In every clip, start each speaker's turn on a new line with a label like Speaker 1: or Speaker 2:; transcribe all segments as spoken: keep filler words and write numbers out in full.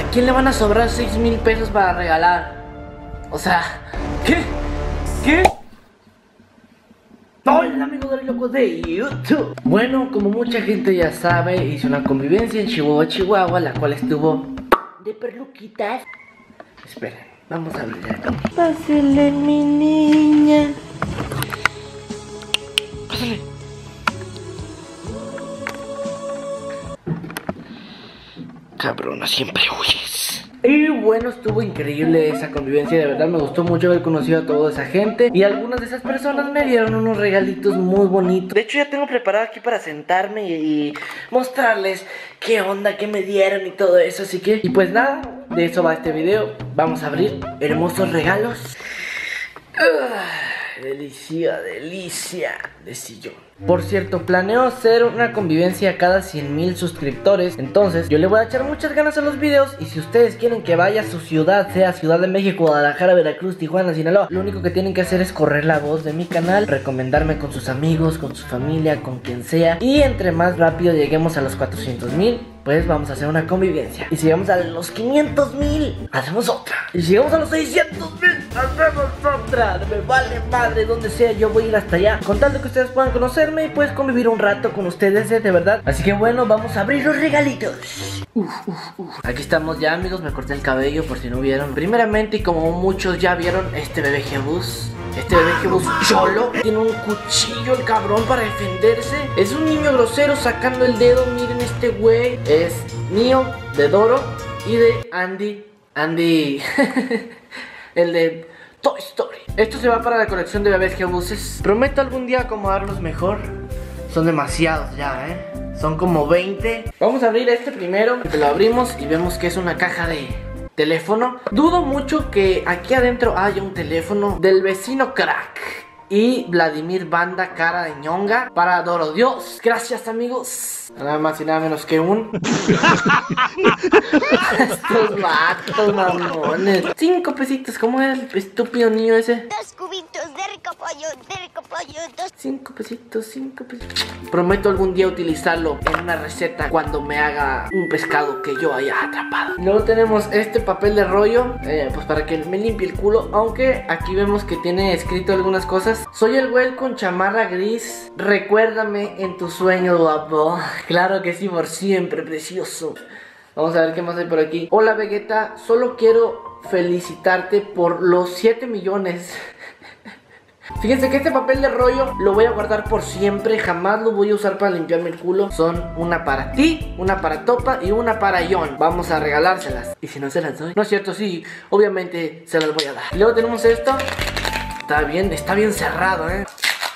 Speaker 1: quién le van a sobrar seis mil pesos para regalar? O sea, ¿qué? ¿Qué? Hola amigos de los locos de YouTube. Bueno, como mucha gente ya sabe, hice una convivencia en Chihuahua, Chihuahua, la cual estuvo de perluquitas. Esperen, vamos a abrir acá. Pásale, mi niña. Pásale. Cabrona, siempre huyes. Y bueno, estuvo increíble esa convivencia. De verdad me gustó mucho haber conocido a toda esa gente. Y algunas de esas personas me dieron unos regalitos muy bonitos. De hecho ya tengo preparado aquí para sentarme y, y mostrarles qué onda, qué me dieron y todo eso. Así que, y pues nada, de eso va este video. Vamos a abrir hermosos regalos. uh, Delicia, delicia de sillón. Por cierto, planeo hacer una convivencia cada cien mil suscriptores. Entonces yo le voy a echar muchas ganas a los videos. Y si ustedes quieren que vaya a su ciudad, sea Ciudad de México, Guadalajara, Veracruz, Tijuana, Sinaloa, lo único que tienen que hacer es correr la voz de mi canal, recomendarme con sus amigos, con su familia, con quien sea. Y entre más rápido lleguemos a los cuatrocientos mil, pues vamos a hacer una convivencia. Y si llegamos a los quinientos mil, hacemos otra. Y si llegamos a los seiscientos mil, hacemos otra. Me vale madre, donde sea, yo voy a ir hasta allá, con tal de que ustedes puedan conocerme y pues convivir un rato con ustedes, ¿eh? De verdad. Así que bueno, vamos a abrir los regalitos. Uf, uf, uf. Aquí estamos ya, amigos, me corté el cabello por si no vieron. Primeramente, y como muchos ya vieron, este bebé Jebus. Este bebé Jebus cholo tiene un cuchillo el cabrón para defenderse. Es un niño grosero sacando el dedo. Miren este güey. Es mío, de Doro y de Andy. Andy el de Toy Story. Esto se va para la colección de bebés Jebuses. Prometo algún día acomodarlos mejor. Son demasiados ya, eh. Son como veinte. Vamos a abrir este primero. Lo abrimos y vemos que es una caja de teléfono. Dudo mucho que aquí adentro haya un teléfono del vecino crack y Vladimir Banda cara de ñonga para Doro. Dios, gracias amigos. Nada más y nada menos que un estos vatos mamones. Cinco pesitos, ¿cómo era el estúpido niño ese?
Speaker 2: Dos cubitos de rico pollo, de rico pollo, dos.
Speaker 1: Cinco pesitos, cinco pesitos. Prometo algún día utilizarlo en una receta cuando me haga un pescado que yo haya atrapado. Luego tenemos este papel de rollo, eh, pues para que me limpie el culo. Aunque aquí vemos que tiene escrito algunas cosas. Soy el güey con chamarra gris. Recuérdame en tus sueños, guapo. Claro que sí, por siempre, precioso. Vamos a ver qué más hay por aquí. Hola Vegeta, solo quiero felicitarte por los siete millones. Fíjense que este papel de rollo lo voy a guardar por siempre. Jamás lo voy a usar para limpiarme el culo. Son una para ti, una para Topa y una para John. Vamos a regalárselas. Y si no se las doy, no es cierto, sí, obviamente se las voy a dar. Y luego tenemos esto. Está bien, está bien cerrado, eh.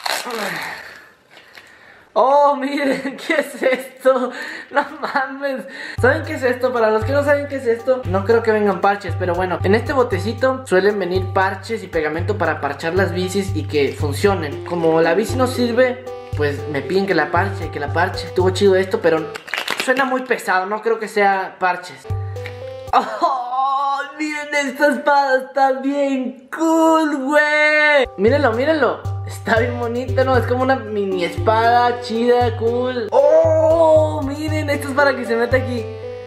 Speaker 1: Oh, miren, ¿qué es esto? No mames. ¿Saben qué es esto? Para los que no saben qué es esto, no creo que vengan parches, pero bueno, en este botecito suelen venir parches y pegamento para parchar las bicis y que funcionen. Como la bici no sirve, pues me piden que la parche, que la parche. Estuvo chido esto, pero suena muy pesado, no creo que sea parches. Oh, miren, esta espada está bien cool, güey. Mírenlo, mírenlo. Está bien bonito, ¿no? Es como una mini espada chida, cool. ¡Oh! Miren, esto es para que se meta aquí.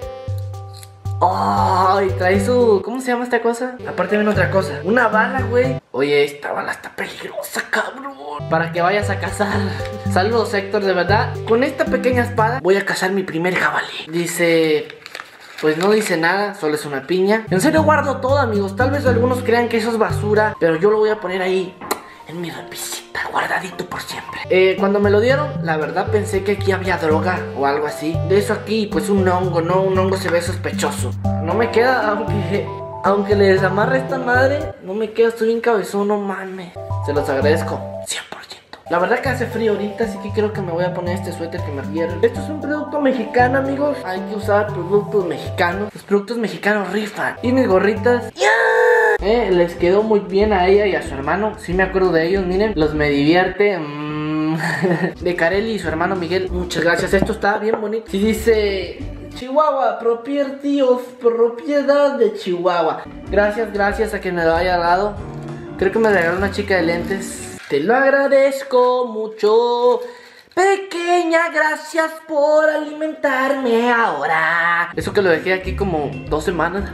Speaker 1: ¡Oh! Y trae su... ¿cómo se llama esta cosa? Aparte viene otra cosa. Una bala, güey. Oye, esta bala está peligrosa, cabrón. Para que vayas a cazar. Saludos, Héctor, de verdad. Con esta pequeña espada voy a cazar mi primer jabalí. Dice... pues no dice nada, solo es una piña. En serio guardo todo, amigos. Tal vez algunos crean que eso es basura, pero yo lo voy a poner ahí en mi repisita, guardadito por siempre. eh, Cuando me lo dieron, la verdad pensé que aquí había droga o algo así. De eso aquí, pues un hongo, ¿no? Un hongo se ve sospechoso. No me queda, aunque Aunque les amarre esta madre, no me queda, estoy bien cabezón, no mames. Se los agradezco, cien por ciento. La verdad que hace frío ahorita, así que creo que me voy a poner este suéter que me dieron. Esto es un producto mexicano, amigos. Hay que usar productos mexicanos. Los productos mexicanos rifan. Y mis gorritas, ¡yeah! Eh, les quedó muy bien a ella y a su hermano. Sí me acuerdo de ellos, miren. Los me divierte. Mmm, de Carelli y su hermano Miguel. Muchas gracias, esto está bien bonito. Sí dice Chihuahua, property of, propiedad de Chihuahua. Gracias, gracias a quien me lo haya dado. Creo que me regaló una chica de lentes. Te lo agradezco mucho. Pequeña, gracias por alimentarme ahora. Eso que lo dejé aquí como dos semanas.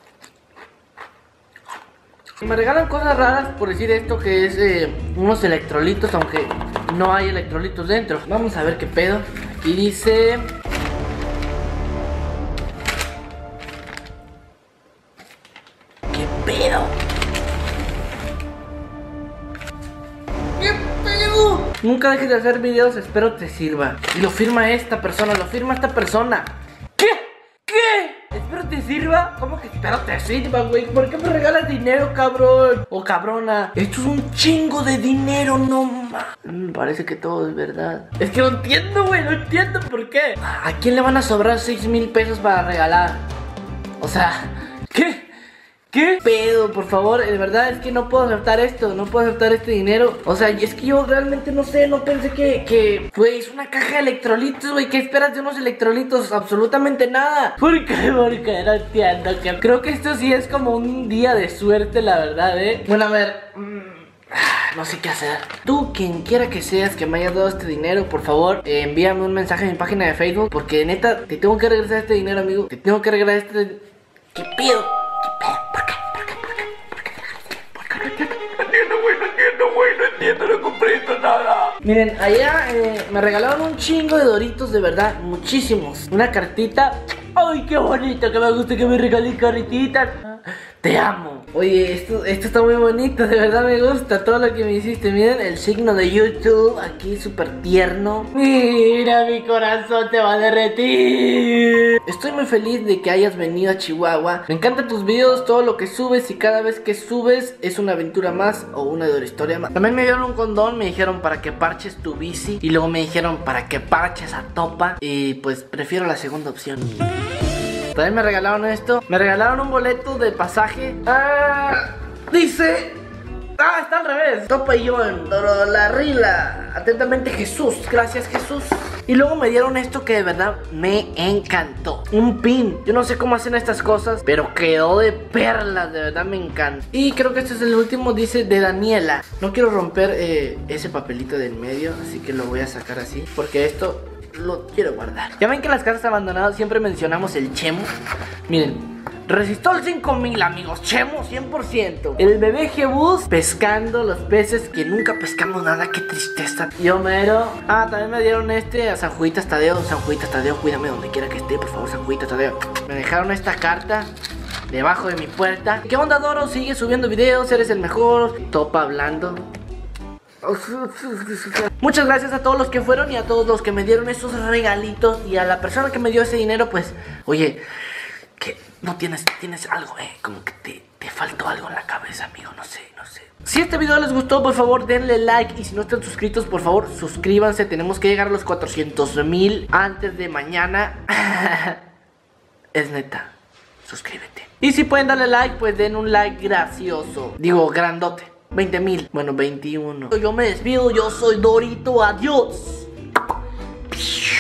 Speaker 1: Me regalan cosas raras por decir esto, que es eh, unos electrolitos, aunque no hay electrolitos dentro. Vamos a ver qué pedo. Aquí dice... ¿Qué pedo? ¿Qué pedo? Nunca dejes de hacer videos, espero te sirva. Y lo firma esta persona, lo firma esta persona. ¿Qué? ¿Qué? ¿Espero te sirva? ¿Cómo que espero te sirva, güey? ¿Por qué me regalas dinero, cabrón? O cabrona. Esto es un chingo de dinero, no mames. Me parece que todo es verdad. Es que no entiendo, güey, no entiendo por qué. ¿A quién le van a sobrar seis mil pesos para regalar? O sea, ¿qué? ¿Qué pedo? Por favor, de verdad es que no puedo aceptar esto. No puedo aceptar este dinero. O sea, es que yo realmente no sé. No pensé que, que pues, una caja de electrolitos, güey. ¿Qué esperas de unos electrolitos? Absolutamente nada. ¿Por qué? Porque no entiendo. Que creo que esto sí es como un día de suerte, la verdad, eh. Bueno, a ver, no sé qué hacer. Tú, quien quiera que seas que me hayas dado este dinero, por favor, eh, envíame un mensaje en mi página de Facebook. Porque neta, te tengo que regresar este dinero, amigo. Te tengo que regresar este... ¿Qué pedo? ¿Qué pedo? ¿Por qué? ¿Por qué? ¿Por qué? ¿Por qué? ¿Por qué? No entiendo, güey, no entiendo, güey, no entiendo, no comprendo nada. Miren, allá eh, me regalaron un chingo de Doritos, de verdad, muchísimos. Una cartita. Ay, qué bonito, que me gusta que me regalen cartitas. Te amo. Oye, esto, esto está muy bonito, de verdad me gusta todo lo que me hiciste. Miren el signo de YouTube aquí, súper tierno. Mira, mi corazón te va a derretir. Estoy muy feliz de que hayas venido a Chihuahua. Me encantan tus videos, todo lo que subes. Y cada vez que subes es una aventura más o una historia más. También me dieron un condón, me dijeron para que parches tu bici. Y luego me dijeron para que parches a Topa. Y pues prefiero la segunda opción. También me regalaron esto. Me regalaron un boleto de pasaje. Ah, dice... Ah, está al revés. Topa y yo en Dorolarrila. Atentamente, Jesús. Gracias, Jesús. Y luego me dieron esto que de verdad me encantó. Un pin. Yo no sé cómo hacen estas cosas, pero quedó de perlas. De verdad me encanta. Y creo que este es el último. Dice de Daniela. No quiero romper eh, ese papelito del medio, así que lo voy a sacar así, porque esto... lo quiero guardar. Ya ven que en las casas abandonadas siempre mencionamos el Chemo. Miren, Resistol cinco mil, amigos, Chemo cien por ciento. El bebé Jebus pescando los peces que nunca pescamos nada, qué tristeza. Y Homero. Ah, también me dieron este a San Juditas Tadeo. San Juditas Tadeo, cuídame donde quiera que esté, por favor, San Juditas Tadeo. Me dejaron esta carta debajo de mi puerta. ¿Qué onda, Doro? Sigue subiendo videos, eres el mejor. Topa hablando. Muchas gracias a todos los que fueron y a todos los que me dieron esos regalitos. Y a la persona que me dio ese dinero, pues, oye, que no tienes, tienes algo, eh, como que te, te faltó algo en la cabeza, amigo, no sé, no sé. Si este video les gustó, por favor, denle like. Y si no están suscritos, por favor, suscríbanse. Tenemos que llegar a los cuatrocientos mil antes de mañana. Es neta, suscríbete. Y si pueden darle like, pues den un like gracioso. Digo, grandote. veinte mil, bueno, veintiuno. Yo me despido, yo soy Dorito, adiós.